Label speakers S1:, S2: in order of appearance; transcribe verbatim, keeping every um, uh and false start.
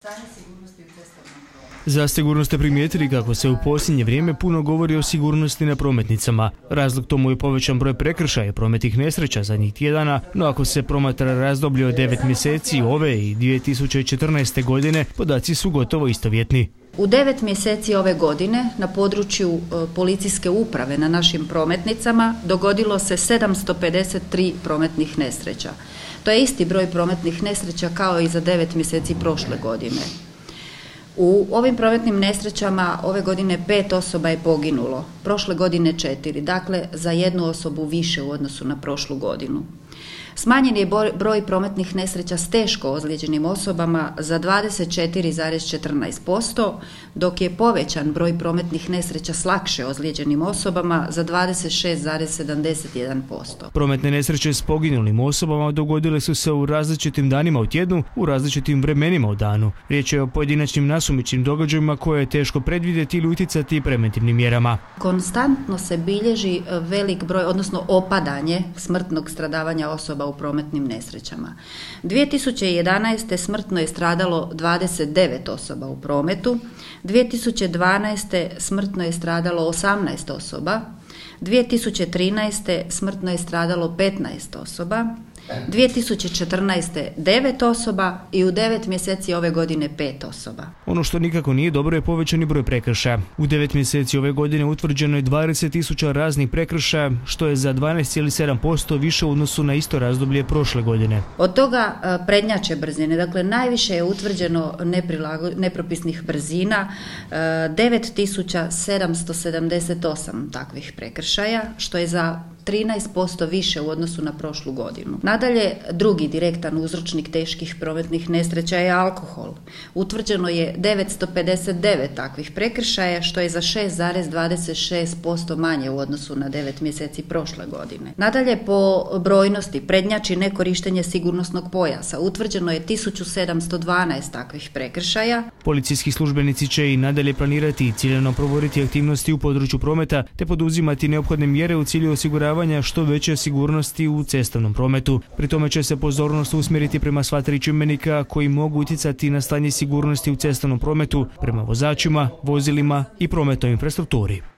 S1: Zasigurno ste primijetili kako se u posljednje vrijeme puno govori o sigurnosti na prometnicama. Razlog tomu je povećan broj prekršaja prometnih nesreća zadnjih tjedana, no ako se promatra razdoblje od devet mjeseci ove i dvije tisuće četrnaeste. godine, podaci su gotovo istovjetni.
S2: U devet mjeseci ove godine na području policijske uprave na našim prometnicama dogodilo se sedamsto pedeset tri prometnih nesreća. To je isti broj prometnih nesreća kao i za devet mjeseci prošle godine. U ovim prometnim nesrećama ove godine pet osoba je poginulo, prošle godine četiri, dakle za jednu osobu više u odnosu na prošlu godinu. Smanjen je broj prometnih nesreća s teško ozlijeđenim osobama za dvadeset četiri zarez četrnaest posto, dok je povećan broj prometnih nesreća s lakše ozlijeđenim osobama za dvadeset šest zarez sedamdeset jedan posto.
S1: Prometne nesreće s poginulim osobama dogodile su se u različitim danima u tjednu, u različitim vremenima u danu. Riječ je o pojedinačnim nasumičnim događajima koje je teško predvidjeti ili utjecati preventivnim mjerama.
S2: Konstantno se bilježi velik broj, odnosno opadanje smrtnog stradavanja osoba u prometnim nesrećama. dvije tisuće jedanaeste. smrtno je stradalo dvadeset devet osoba u prometu, dvije tisuće dvanaeste. smrtno je stradalo osamnaest osoba, dvije tisuće trinaeste. smrtno je stradalo petnaest osoba, dvije tisuće četrnaeste. devet osoba i u devet mjeseci ove godine pet osoba.
S1: Ono što nikako nije dobro je povećani broj prekršaja. U devet mjeseci ove godine utvrđeno je dvadeset tisuća raznih prekršaja, što je za dvanaest zarez sedam posto više u odnosu na isto razdoblje prošle godine.
S2: Od toga prednjače brzine, dakle najviše je utvrđeno nepropisnih brzina, devet tisuća sedamsto sedamdeset osam takvih prekršaja, što je za trinaest posto više u odnosu na prošlu godinu. Nadalje, drugi direktan uzročnik teških prometnih nesreća je alkohol. Utvrđeno je devetsto pedeset devet takvih prekršaja, što je za šest zarez dvadeset šest posto manje u odnosu na devet mjeseci prošle godine. Nadalje, po brojnosti prednjači nekorištenje sigurnosnog pojasa. Utvrđeno je tisuću sedamsto dvanaest takvih prekršaja.
S1: Policijski službenici će i nadalje planirati i ciljano provoditi aktivnosti u području prometa te poduzimati neophodne mjere u cilju osiguravanja što veće sigurnosti u cestovnom prometu. Pri tome će se pozornost usmjeriti prema sva tri čimbenika koji mogu utjecati na stanje sigurnosti u cestovnom prometu, prema vozačima, vozilima i prometnoj infrastrukturi.